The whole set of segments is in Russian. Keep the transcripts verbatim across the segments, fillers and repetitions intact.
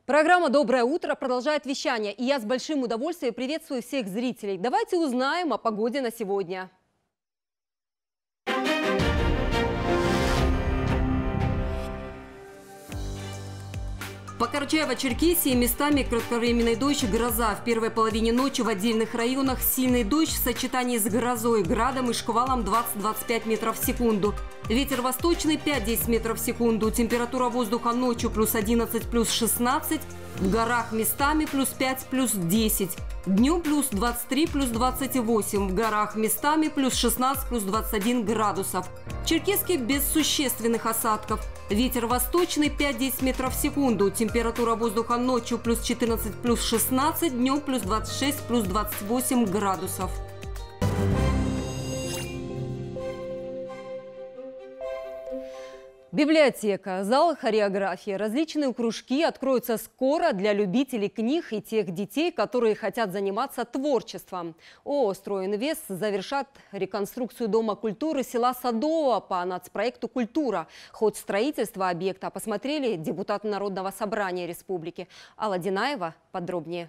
Программа «Доброе утро» продолжает вещание, и я с большим удовольствием приветствую всех зрителей. Давайте узнаем о погоде на сегодня. По Карачаево-Черкесии местами кратковременный дождь, гроза. В первой половине ночи в отдельных районах сильный дождь в сочетании с грозой, градом и шквалом двадцать — двадцать пять метров в секунду. Ветер восточный пять — десять метров в секунду. Температура воздуха ночью плюс одиннадцать, плюс шестнадцать. В горах местами плюс пять, плюс десять. Днем плюс двадцать три, плюс двадцать восемь. В горах местами плюс шестнадцать, плюс двадцать один градусов. В Черкесске без существенных осадков. Ветер восточный пять — десять метров в секунду. Температура воздуха ночью плюс четырнадцать, плюс шестнадцать. Днем плюс двадцать шесть, плюс двадцать восемь градусов. Библиотека, зал хореографии, различные кружки откроются скоро для любителей книг и тех детей, которые хотят заниматься творчеством. ООО «Стройинвест» завершат реконструкцию Дома культуры села Садового по нацпроекту «Культура». Ход строительства объекта посмотрели депутаты Народного собрания республики. Алла Динаева подробнее.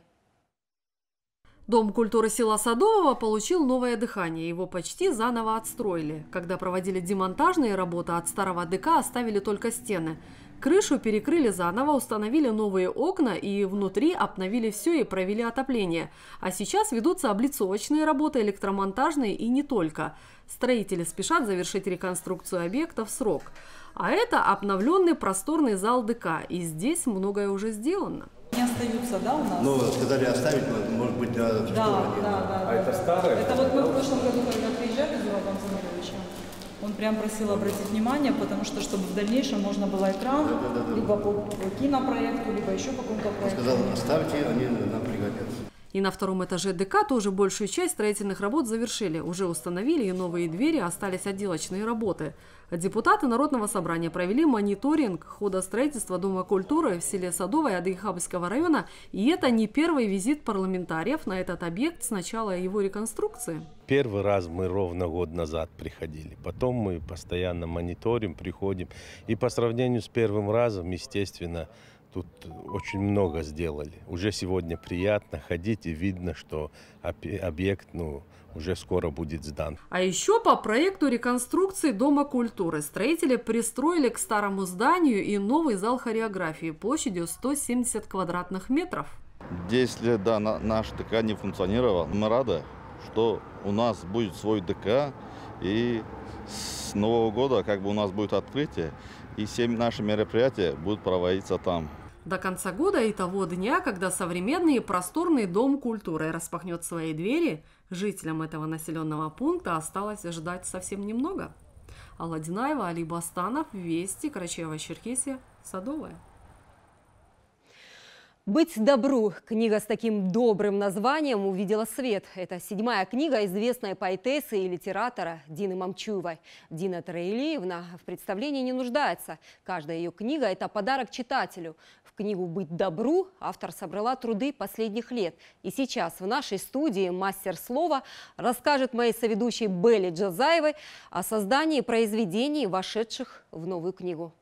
Дом культуры села Садового получил новое дыхание. Его почти заново отстроили. Когда проводили демонтажные работы, от старого ДК оставили только стены. Крышу перекрыли заново, установили новые окна и внутри обновили все и провели отопление. А сейчас ведутся облицовочные работы, электромонтажные и не только. Строители спешат завершить реконструкцию объекта в срок. А это обновленный просторный зал ДК. И здесь многое уже сделано. Не остаются, да, у нас? Ну, сказали оставить, может быть, для... Да, да, да. А это старое? Это вот мы в прошлом году, когда приезжали с Зуровым Замировичем, он прям просил обратить внимание, потому что, чтобы в дальнейшем можно было экран, да, да, да, да. либо по кинопроекту, либо еще по какому-то проекту. Он сказал, оставьте, они нам пригодятся. И на втором этаже ДК тоже большую часть строительных работ завершили. Уже установили и новые двери, остались отделочные работы. Депутаты Народного собрания провели мониторинг хода строительства Дома культуры в селе Садовое Адыгейхабского района. И это не первый визит парламентариев на этот объект с начала его реконструкции. Первый раз мы ровно год назад приходили. Потом мы постоянно мониторим, приходим. И по сравнению с первым разом, естественно, тут очень много сделали. Уже сегодня приятно ходить, и видно, что объект ну, уже скоро будет сдан. А еще по проекту реконструкции Дома культуры строители пристроили к старому зданию и новый зал хореографии площадью сто семьдесят квадратных метров. десять лет, да, наш ДК не функционировал. Мы рады, что у нас будет свой ДК, и с Нового года как бы у нас будет открытие, и все наши мероприятия будут проводиться там. До конца года и того дня, когда современный и просторный Дом культуры распахнет свои двери, жителям этого населенного пункта осталось ждать совсем немного. Алла Динаева, Али Бастанов, Вести, Карачаево-Черкесия, Садовое. «Быть добру» – книга с таким добрым названием увидела свет. Это седьмая книга известной поэтессы и литератора Дины Мамчуевой. Дина Тараилиевна в представлении не нуждается. Каждая ее книга – это подарок читателю. В книгу «Быть добру» автор собрала труды последних лет. И сейчас в нашей студии мастер слова расскажет моей соведущей Белле Джазаевой о создании произведений, вошедших в новую книгу.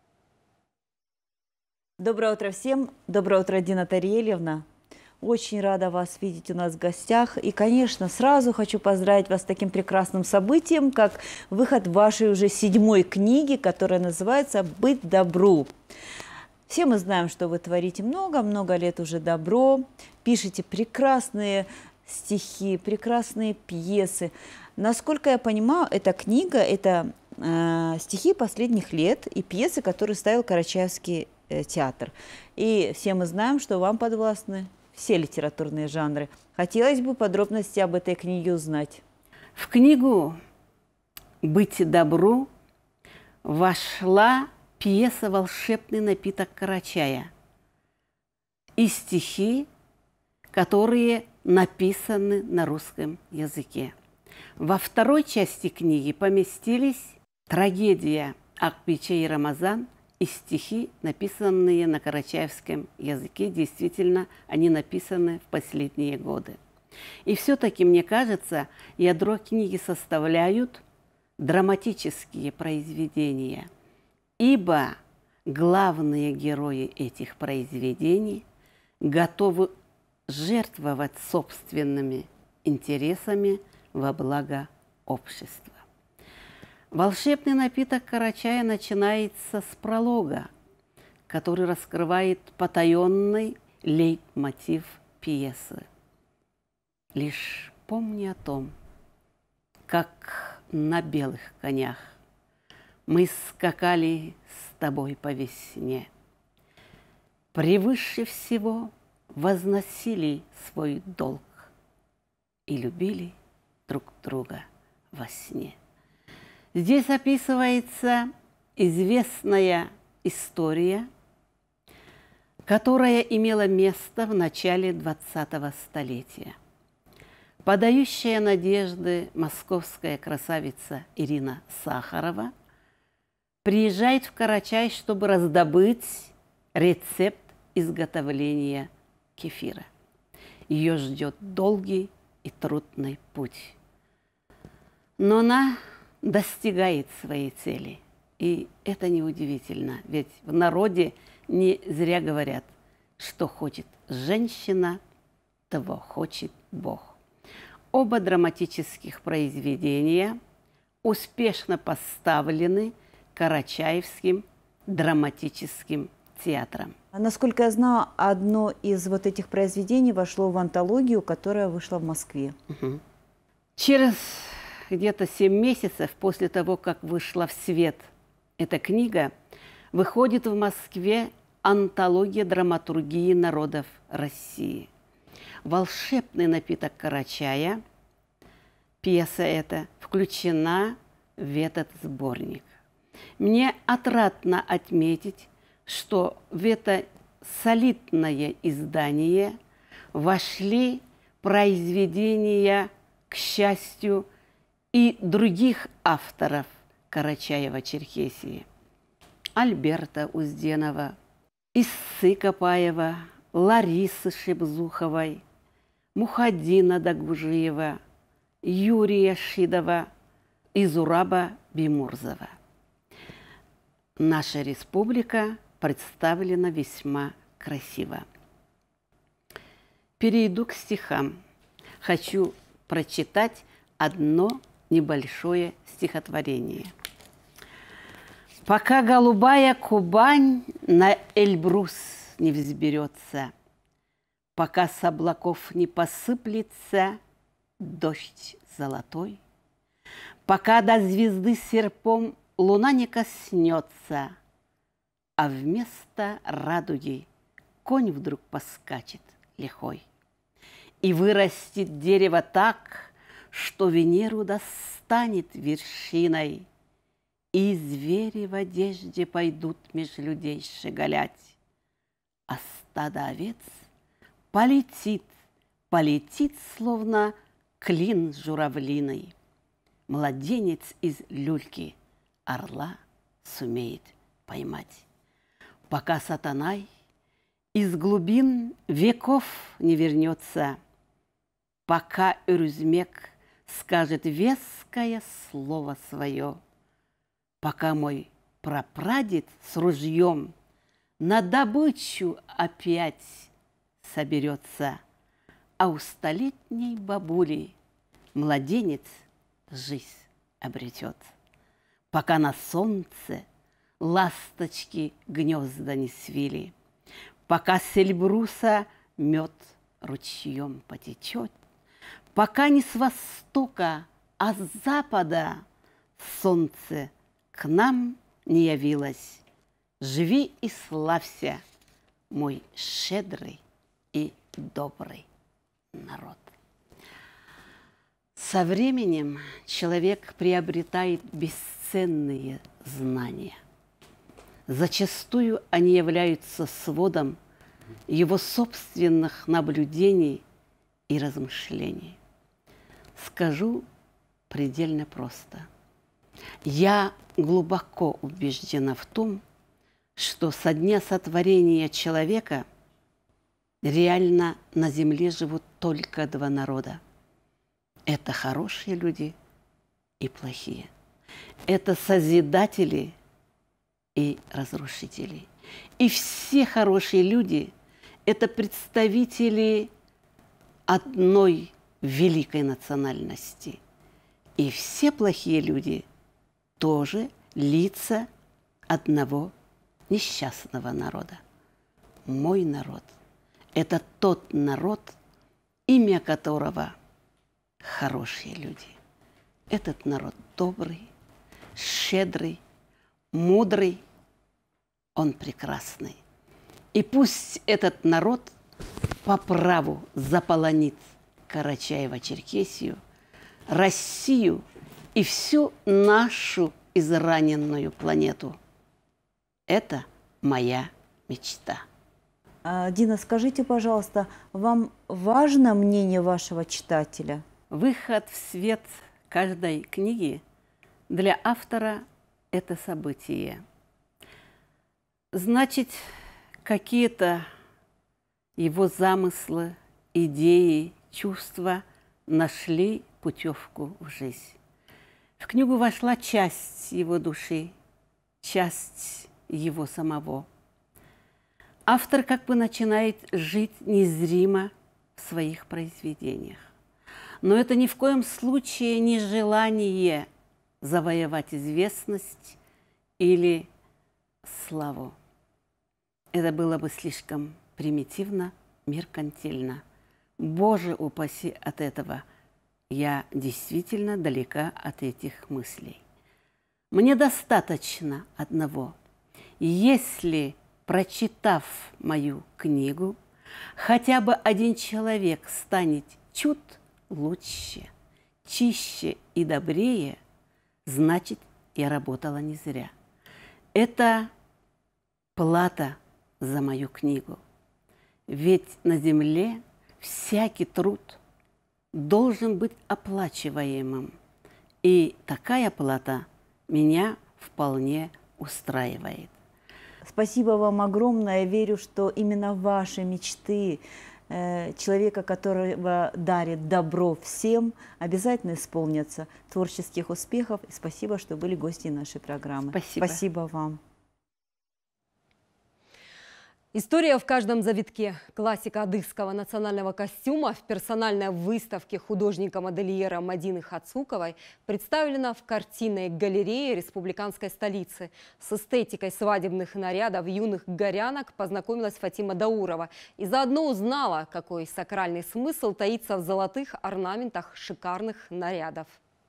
Доброе утро всем. Доброе утро, Дина Тариэльевна. Очень рада вас видеть у нас в гостях. И, конечно, сразу хочу поздравить вас с таким прекрасным событием, как выход вашей уже седьмой книги, которая называется «Быть добру». Все мы знаем, что вы творите много-много лет уже добро, пишете прекрасные стихи, прекрасные пьесы. Насколько я понимаю, эта книга – это э, стихи последних лет и пьесы, которые ставил Карачаевский театр. И все мы знаем, что вам подвластны все литературные жанры. Хотелось бы подробности об этой книге узнать. В книгу «Быть добру» вошла пьеса «Волшебный напиток Карачая» и стихи, которые написаны на русском языке. Во второй части книги поместились трагедия Акбича и Рамазан и стихи, написанные на карачаевском языке. Действительно, они написаны в последние годы. И все-таки, мне кажется, ядро книги составляют драматические произведения, ибо главные герои этих произведений готовы жертвовать собственными интересами во благо общества. Волшебный напиток Карачая начинается с пролога, который раскрывает потаенный лейтмотив пьесы. Лишь помни о том, как на белых конях мы скакали с тобой по весне, превыше всего возносили свой долг и любили друг друга во сне. Здесь описывается известная история, которая имела место в начале двадцатого столетия. Подающая надежды московская красавица Ирина Сахарова приезжает в Карачай, чтобы раздобыть рецепт изготовления кефира. Ее ждет долгий и трудный путь. Но она достигает своей цели. И это неудивительно, ведь в народе не зря говорят, что хочет женщина, того хочет Бог. Оба драматических произведения успешно поставлены Карачаевским драматическим театром. Насколько я знаю, одно из вот этих произведений вошло в антологию, которая вышла в Москве. Угу. Через где-то семь месяцев после того, как вышла в свет эта книга, выходит в Москве антология драматургии народов России. «Волшебный напиток Карачая», пьеса эта, включена в этот сборник. Мне отрадно отметить, что в это солидное издание вошли произведения, к счастью, и других авторов Карачаева-Черкесии. Альберта Узденова, Иссы Копаева, Ларисы Шебзуховой, Мухаддина Дагужиева, Юрия Шидова и Зураба Бимурзова. Наша республика представлена весьма красиво. Перейду к стихам. Хочу прочитать одно небольшое стихотворение. «Пока голубая Кубань на Эльбрус не взберется, пока с облаков не посыплется дождь золотой, пока до звезды серпом луна не коснется, а вместо радуги конь вдруг поскачет лихой, и вырастет дерево так, что Венеру достанет вершиной, и звери в одежде пойдут меж людей щеголять, а стадо овец полетит, полетит, словно клин журавлиной. Младенец из люльки орла сумеет поймать. Пока сатанай из глубин веков не вернется, пока Эрюзмек скажет веское слово свое, пока мой прапрадед с ружьем на добычу опять соберется, а у столетней бабули младенец жизнь обретет. Пока на солнце ласточки гнезда не свили, пока с Эльбруса мед ручьем потечет, пока не с востока, а с запада солнце к нам не явилось, живи и славься, мой щедрый и добрый народ. Со временем человек приобретает бесценные знания. Зачастую они являются сводом его собственных наблюдений и размышлений. Скажу предельно просто. Я глубоко убеждена в том, что со дня сотворения человека реально на земле живут только два народа. Это хорошие люди и плохие. Это созидатели и разрушителей. И все хорошие люди – это представители одной великой национальности. И все плохие люди тоже лица одного несчастного народа. Мой народ – это тот народ, имя которого хорошие люди. Этот народ добрый, щедрый, мудрый, он прекрасный. И пусть этот народ по праву заполонит Карачаево-Черкесию, Россию и всю нашу израненную планету. Это моя мечта. Дина, скажите, пожалуйста, вам важно мнение вашего читателя? Выход в свет каждой книги для автора – это событие. Значит, какие-то его замыслы, идеи, чувства нашли путевку в жизнь. В книгу вошла часть его души, часть его самого. Автор как бы начинает жить незримо в своих произведениях. Но это ни в коем случае не желание завоевать известность или славу. Это было бы слишком примитивно, меркантильно. Боже упаси от этого. Я действительно далека от этих мыслей. Мне достаточно одного. Если, прочитав мою книгу, хотя бы один человек станет чуть лучше, чище и добрее, значит, я работала не зря. Это плата за мою книгу. Ведь на земле всякий труд должен быть оплачиваемым. И такая плата меня вполне устраивает. Спасибо вам огромное. Я верю, что именно ваши мечты э, человека, которого дарит добро всем, обязательно исполнятся. Творческих успехов. И спасибо, что были гостьей нашей программы. Спасибо. Спасибо вам. История в каждом завитке. Классика адыгского национального костюма в персональной выставке художника-модельера Мадины Хацуковой представлена в картинной галерее республиканской столицы. С эстетикой свадебных нарядов юных горянок познакомилась Фатима Даурова и заодно узнала, какой сакральный смысл таится в золотых орнаментах шикарных нарядов.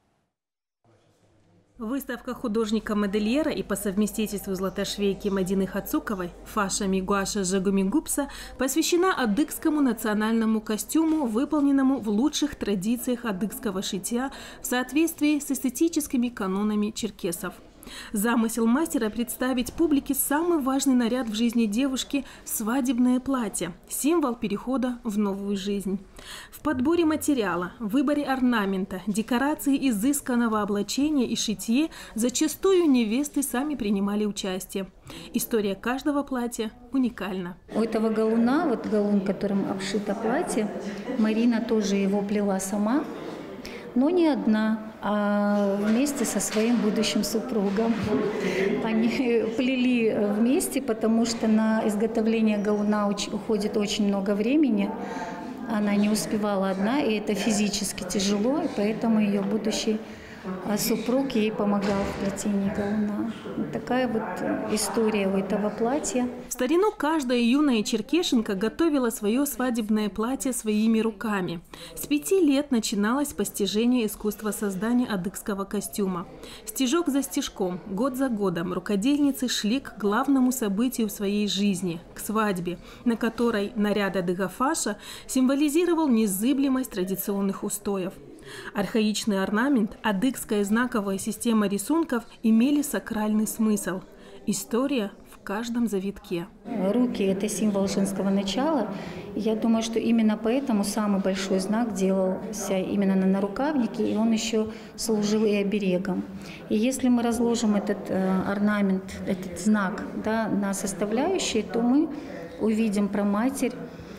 Выставка художника-модельера и по совместительству златошвейки Мадины Хацуковой «Фаша Мигуаша Жагумигупса» посвящена адыгскому национальному костюму, выполненному в лучших традициях адыгского шитья в соответствии с эстетическими канонами черкесов. Замысел мастера – представить публике самый важный наряд в жизни девушки – свадебное платье, символ перехода в новую жизнь. В подборе материала, выборе орнамента, декорации изысканного облачения и шитье зачастую невесты сами принимали участие. История каждого платья уникальна. У этого галуна, вот галун, которым обшито платье, Марина тоже его плела сама, но не одна, а вместе со своим будущим супругом. Они плели вместе, потому что на изготовление галуна уходит очень много времени. Она не успевала одна, и это физически тяжело, и поэтому ее будущий супруг ей помогал в плетении галуна. Вот такая вот история у этого платья. В старину каждая юная черкешенка готовила свое свадебное платье своими руками. С пяти лет начиналось постижение искусства создания адыгского костюма. Стежок за стежком, год за годом рукодельницы шли к главному событию в своей жизни – к свадьбе, на которой наряд адыга-фаша символизировал незыблемость традиционных устоев. Архаичный орнамент, адыгская знаковая система рисунков имели сакральный смысл. История в каждом завитке. Руки – это символ женского начала. Я думаю, что именно поэтому самый большой знак делался именно на нарукавнике, и он еще служил и оберегом. И если мы разложим этот орнамент, этот знак, да, на составляющие, то мы увидим проматерь,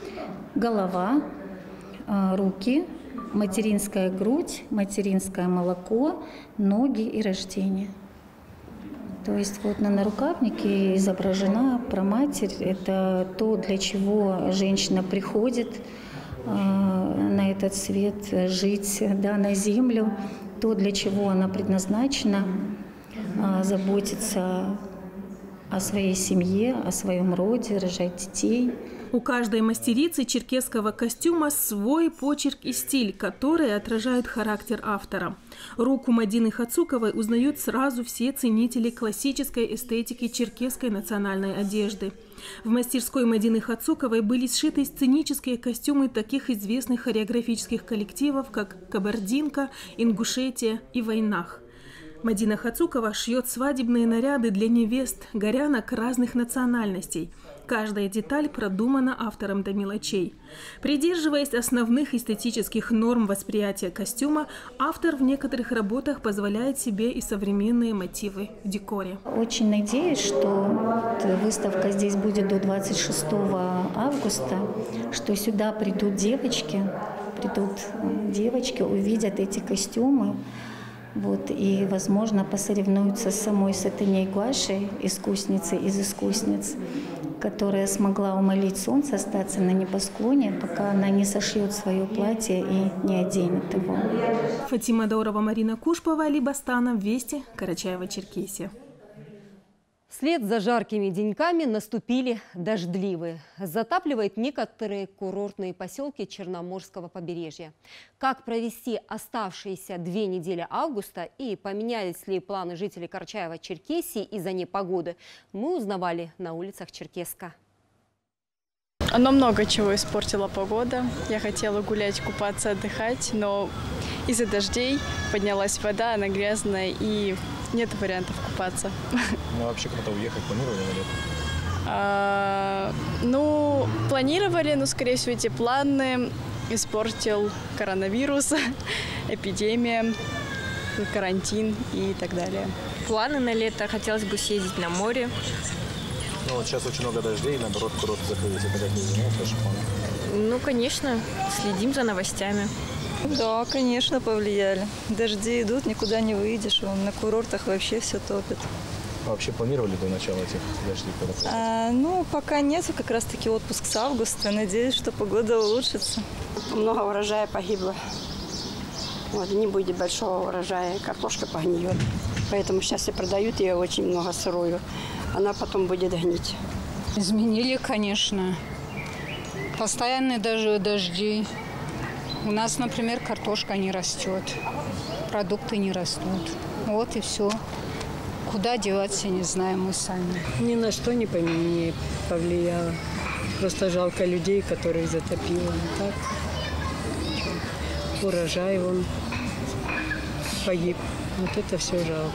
голова, руки, материнская грудь, материнское молоко, ноги и рождение. То есть вот на нарукавнике изображена праматерь. Это то, для чего женщина приходит э, на этот свет, жить, да, на землю. То, для чего она предназначена, э, заботиться о своей семье, о своем роде, рожать детей. У каждой мастерицы черкесского костюма свой почерк и стиль, которые отражают характер автора. Руку Мадины Хацуковой узнают сразу все ценители классической эстетики черкесской национальной одежды. В мастерской Мадины Хацуковой были сшиты сценические костюмы таких известных хореографических коллективов, как «Кабардинка», «Ингушетия» и «Войнах». Мадина Хацукова шьет свадебные наряды для невест, горянок разных национальностей. Каждая деталь продумана автором до мелочей. Придерживаясь основных эстетических норм восприятия костюма, автор в некоторых работах позволяет себе и современные мотивы в декоре. Очень надеюсь, что выставка здесь будет до двадцать шестого августа, что сюда придут девочки, придут девочки, увидят эти костюмы. Вот, и, возможно, посоревнуются с самой Сатыней Гуашей, искусницей из искусниц, которая смогла умолить солнце остаться на небосклоне, пока она не сошьет свое платье и не оденет его. Фатима Даурова, Марина Кушпова, Либастана, Вести, Карачаево-Черкесия. Вслед за жаркими деньками наступили дождливые. Затапливает некоторые курортные поселки Черноморского побережья. Как провести оставшиеся две недели августа и поменялись ли планы жителей Карачаева-Черкесии из-за непогоды, мы узнавали на улицах Черкесска. Оно много чего испортила погода. Я хотела гулять, купаться, отдыхать, но из-за дождей поднялась вода, она грязная, и нет вариантов купаться. Ну, вообще куда-то уехать планировали на лето? А, ну, планировали, но, скорее всего, эти планы испортил коронавирус, эпидемия, карантин и так далее. Планы на лето. Хотелось бы съездить на море. Ну, вот сейчас очень много дождей, наоборот, курорт закрылись. Это как не изменилось ваши планы? Ну, конечно, следим за новостями. Да, конечно, повлияли. Дожди идут, никуда не выйдешь. На курортах вообще все топит. А вообще планировали до начала этих дождей? А, ну, пока нет, как раз-таки отпуск с августа. Надеюсь, что погода улучшится. Много урожая погибло. Вот, не будет большого урожая, картошка погниет. Поэтому сейчас и продают ее очень много сырую. Она потом будет гнить. Изменили, конечно. Постоянные даже дожди. У нас, например, картошка не растет, продукты не растут. Вот и все. Куда деваться, не знаем мы сами. Ни на что не повлияло. Просто жалко людей, которых затопило. Так. Урожай вон погиб. Вот это все жалко.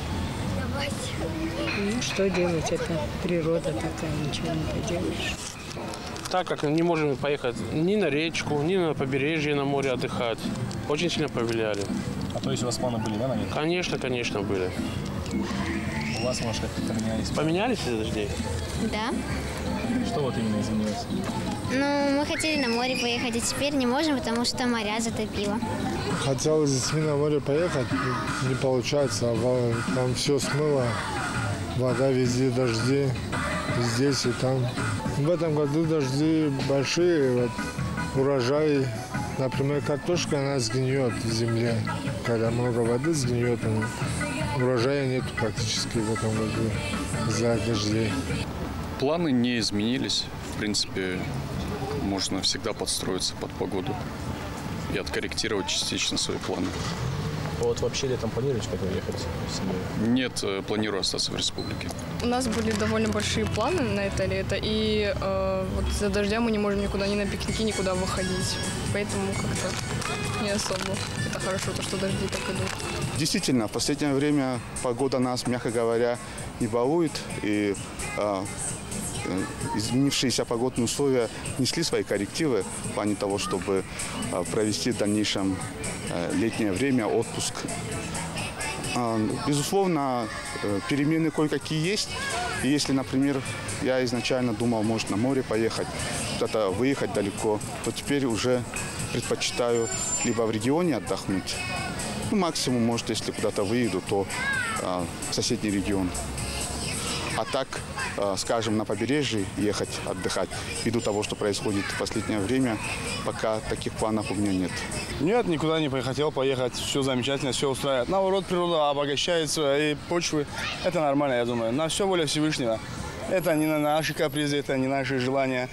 Ну, что делать? Это природа такая, ничего не поделаешь. Так как не можем поехать ни на речку, ни на побережье, на море отдыхать. Очень сильно повлияли. А то есть у вас планы были, да, на лето? Конечно, конечно, были. У вас, может, как-то поменялись? Поменялись из-за дождей? Да. Что вот именно изменилось? Ну, мы хотели на море поехать, а теперь не можем, потому что моря затопило. Хотел с детьми на море поехать, не получается. Там все смыло, вода везде, дожди, здесь и там. В этом году дожди большие, вот, урожай, например, картошка, она сгниет в земле. Когда много воды сгниет, она, урожая нет практически в этом году из-за дождей. Планы не изменились. В принципе, можно всегда подстроиться под погоду и откорректировать частично свои планы. Вот вообще летом планируете куда уехать с семьей? Нет, планирую остаться в республике. У нас были довольно большие планы на это лето, и э, вот за дождя мы не можем никуда, ни на пикники, никуда выходить. Поэтому как-то не особо. Это хорошо, то, что дожди так идут. Действительно, в последнее время погода нас, мягко говоря, не балует, и э, изменившиеся погодные условия внесли свои коррективы в плане того, чтобы э, провести в дальнейшем э, летнее время отпуск. Э, безусловно, э, перемены кое-какие есть. И если, например, я изначально думал, может, на море поехать, куда-то выехать далеко, то теперь уже предпочитаю либо в регионе отдохнуть. Ну, максимум, может, если куда-то выеду, то в соседний регион. А так, скажем, на побережье ехать, отдыхать, ввиду того, что происходит в последнее время, пока таких планов у меня нет. Нет, никуда не хотел поехать. Все замечательно, все устраивает. Наоборот, природа обогащает свои почвы. Это нормально, я думаю. На все воля Всевышнего. Это не наши капризы, это не наши желания.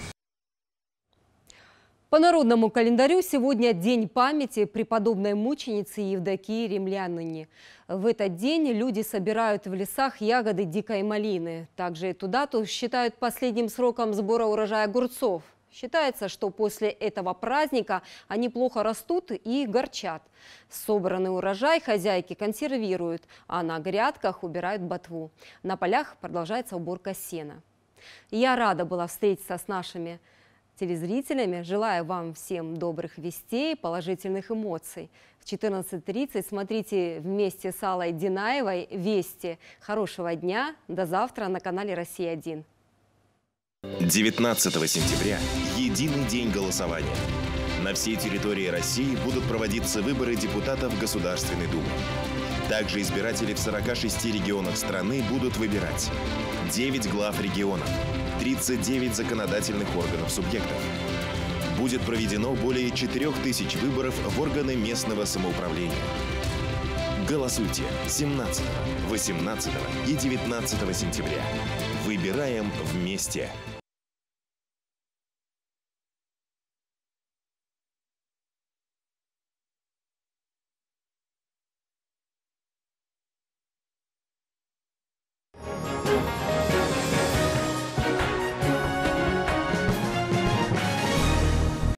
По народному календарю сегодня день памяти преподобной мученицы Евдокии Римлянине. В этот день люди собирают в лесах ягоды дикой малины. Также эту дату считают последним сроком сбора урожая огурцов. Считается, что после этого праздника они плохо растут и горчат. Собранный урожай хозяйки консервируют, а на грядках убирают ботву. На полях продолжается уборка сена. Я рада была встретиться с нашими телезрителями. Желаю вам всем добрых вестей, положительных эмоций. В четырнадцать тридцать смотрите вместе с Аллой Динаевой «Вести». Хорошего дня. До завтра на канале «Россия один». девятнадцатого сентября – единый день голосования. На всей территории России будут проводиться выборы депутатов Государственной Думы. Также избиратели в сорока шести регионах страны будут выбирать девять глав регионов, тридцать девять законодательных органов субъектов. Будет проведено более четырёх тысяч выборов в органы местного самоуправления. Голосуйте семнадцатого, восемнадцатого и девятнадцатого сентября. Выбираем вместе.